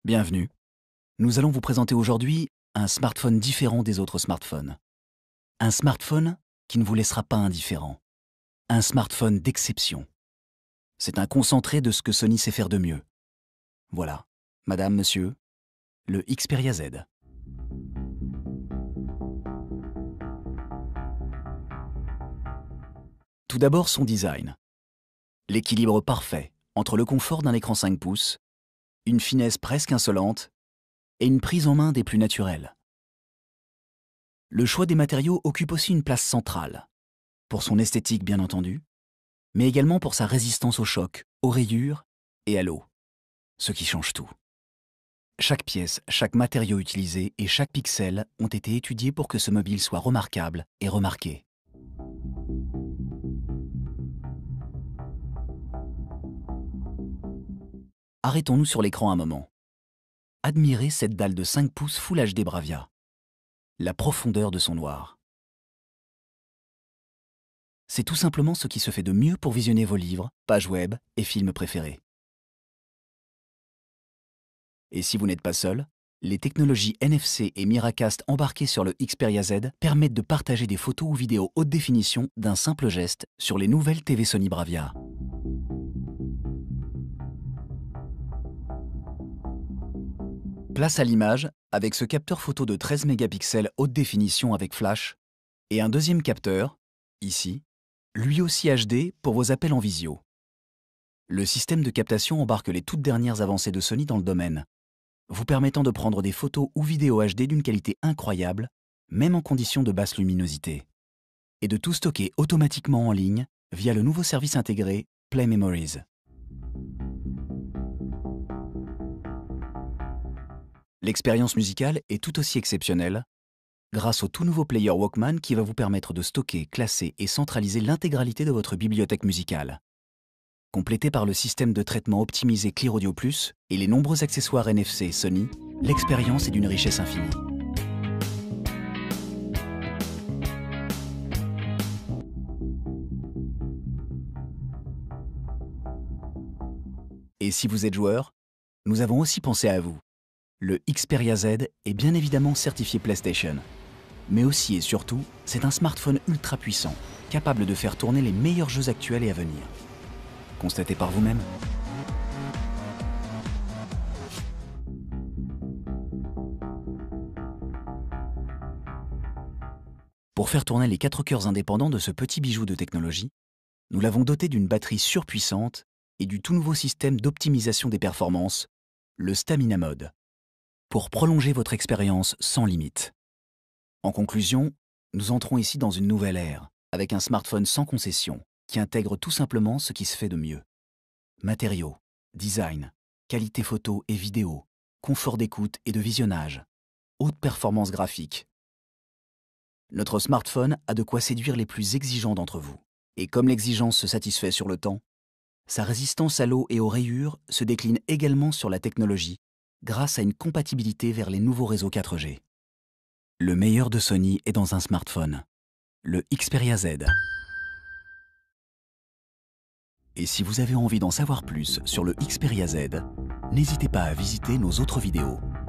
Bienvenue. Nous allons vous présenter aujourd'hui un smartphone différent des autres smartphones. Un smartphone qui ne vous laissera pas indifférent. Un smartphone d'exception. C'est un concentré de ce que Sony sait faire de mieux. Voilà, madame, monsieur, le Xperia Z. Tout d'abord son design. L'équilibre parfait entre le confort d'un écran 5 pouces, une finesse presque insolente et une prise en main des plus naturelles. Le choix des matériaux occupe aussi une place centrale, pour son esthétique bien entendu, mais également pour sa résistance au choc, aux rayures et à l'eau, ce qui change tout. Chaque pièce, chaque matériau utilisé et chaque pixel ont été étudiés pour que ce mobile soit remarquable et remarqué. Arrêtons-nous sur l'écran un moment. Admirez cette dalle de 5 pouces Full HD Bravia. La profondeur de son noir. C'est tout simplement ce qui se fait de mieux pour visionner vos livres, pages web et films préférés. Et si vous n'êtes pas seul, les technologies NFC et Miracast embarquées sur le Xperia Z permettent de partager des photos ou vidéos haute définition d'un simple geste sur les nouvelles TV Sony Bravia. Place à l'image avec ce capteur photo de 13 mégapixels haute définition avec flash et un deuxième capteur, ici, lui aussi HD pour vos appels en visio. Le système de captation embarque les toutes dernières avancées de Sony dans le domaine, vous permettant de prendre des photos ou vidéos HD d'une qualité incroyable, même en conditions de basse luminosité, et de tout stocker automatiquement en ligne via le nouveau service intégré Play Memories. L'expérience musicale est tout aussi exceptionnelle grâce au tout nouveau player Walkman qui va vous permettre de stocker, classer et centraliser l'intégralité de votre bibliothèque musicale. Complété par le système de traitement optimisé Clear Audio Plus et les nombreux accessoires NFC Sony, l'expérience est d'une richesse infinie. Et si vous êtes joueur, nous avons aussi pensé à vous. Le Xperia Z est bien évidemment certifié PlayStation. Mais aussi et surtout, c'est un smartphone ultra puissant, capable de faire tourner les meilleurs jeux actuels et à venir. Constatez par vous-même. Pour faire tourner les 4 cœurs indépendants de ce petit bijou de technologie, nous l'avons doté d'une batterie surpuissante et du tout nouveau système d'optimisation des performances, le Stamina Mode, pour prolonger votre expérience sans limite. En conclusion, nous entrons ici dans une nouvelle ère, avec un smartphone sans concession, qui intègre tout simplement ce qui se fait de mieux. Matériaux, design, qualité photo et vidéo, confort d'écoute et de visionnage, haute performance graphique. Notre smartphone a de quoi séduire les plus exigeants d'entre vous. Et comme l'exigence se satisfait sur le temps, sa résistance à l'eau et aux rayures se décline également sur la technologie, grâce à une compatibilité vers les nouveaux réseaux 4G. Le meilleur de Sony est dans un smartphone, le Xperia Z. Et si vous avez envie d'en savoir plus sur le Xperia Z, n'hésitez pas à visiter nos autres vidéos.